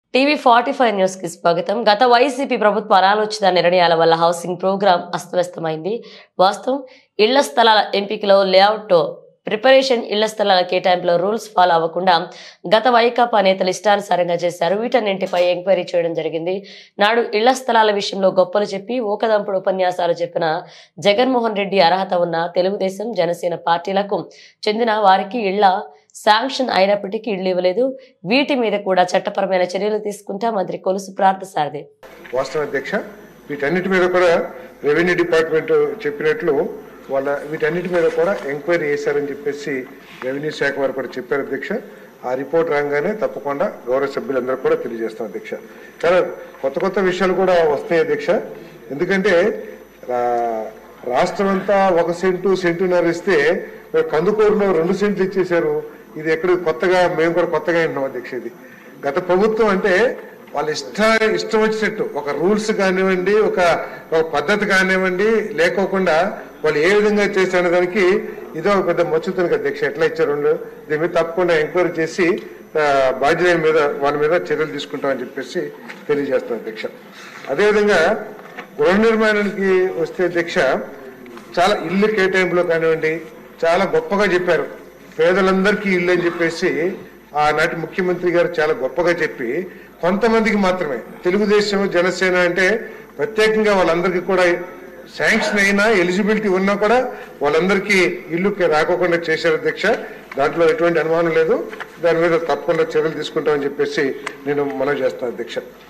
టీవీ45 news కి స్వాగతం. గత వైసీపీ ప్రభుత్వ అనాలోచిత నిర్ణయాల వల్ల హౌసింగ్ ప్రోగ్రాం అస్తవ్యస్తమైంది. వాస్తవం, ఇళ్ల స్థలాల ఎంపికలో లేఅవుట్ ప్రిపరేషన్, ఇళ్ల స్థలాల కేటాయింపులో రూల్స్ ఫాలో అవ్వకుండా గత వైకాపా నేతలు ఇష్టానుసారంగా చేశారు. వీటన్నింటిపై ఎంక్వైరీ చేయడం జరిగింది. నాడు ఇళ్ల స్థలాల విషయంలో గొప్పలు చెప్పి ఓకదంపుడు ఉపన్యాసాలు చెప్పిన జగన్మోహన్ రెడ్డి అర్హత ఉన్న తెలుగుదేశం, జనసేన పార్టీలకు చెందిన వారికి ఇళ్ల శాంక్షన్ అయినప్పటికీ ఇళ్లు ఇవ్వలేదు. వీటి మీద కూడా చట్టపరమైన చర్యలు తీసుకుంటా మంత్రి కొలుసు పార్థసారథి. వాస్తవ అధ్యక్ష, వీటన్నిటి మీద కూడా రెవెన్యూ డిపార్ట్మెంట్ చెప్పినట్లు వీటన్నిటి మీద కూడా ఎంక్వైరీ చేశారని చెప్పేసి రెవెన్యూ శాఖ వారు కూడా చెప్పారు అధ్యక్ష. ఆ రిపోర్ట్ రాగానే తప్పకుండా గౌరవ సభ్యులందరూ కూడా తెలియజేస్తాం అధ్యక్ష. కానీ కొత్త విషయాలు కూడా వస్తాయి అధ్యక్ష. ఎందుకంటే రాష్ట్రం అంతా 1 సెంటు, సెంటున్నర ఇస్తే కందుకూరులో 2 సెంట్లు ఇచ్చేశారు. ఇది ఎక్కడ కొత్తగా, మేము కూడా కొత్తగా వింటున్నాం అధ్యక్ష. ఇది గత ప్రభుత్వం అంటే వాళ్ళు ఇష్టం వచ్చినట్టు ఒక రూల్స్ కానివ్వండి, ఒక పద్ధతి కానివ్వండి లేకోకుండా వాళ్ళు ఏ విధంగా చేశారనే దానికి ఇదో ఒక పెద్ద మచ్చుతుంది అధ్యక్ష. ఎట్లా ఇచ్చారు దీని మీద తప్పకుండా ఎంక్వైరీ చేసి బాధ్యత మీద వాళ్ళ మీద చర్యలు తీసుకుంటామని చెప్పేసి తెలియజేస్తాం అధ్యక్ష. అదేవిధంగా గృహ నిర్మాణానికి వస్తే అధ్యక్ష, చాలా ఇల్లు కేటాయింపులో కానివ్వండి చాలా గొప్పగా చెప్పారు. పేదలందరికీ ఇల్లు అని చెప్పేసి ఆనాటి ముఖ్యమంత్రి గారు చాలా గొప్పగా చెప్పి కొంతమందికి మాత్రమే, తెలుగుదేశం, జనసేన అంటే ప్రత్యేకంగా వాళ్ళందరికీ కూడా శాంక్షన్ అయినా, ఎలిజిబిలిటీ ఉన్నా కూడా వాళ్ళందరికీ ఇల్లు రాకోకుండా చేశారు అధ్యక్ష. దాంట్లో ఎటువంటి అనుమానం లేదు. దాని మీద తప్పకుండా చర్యలు తీసుకుంటామని చెప్పేసి నేను మనవి చేస్తాను అధ్యక్ష.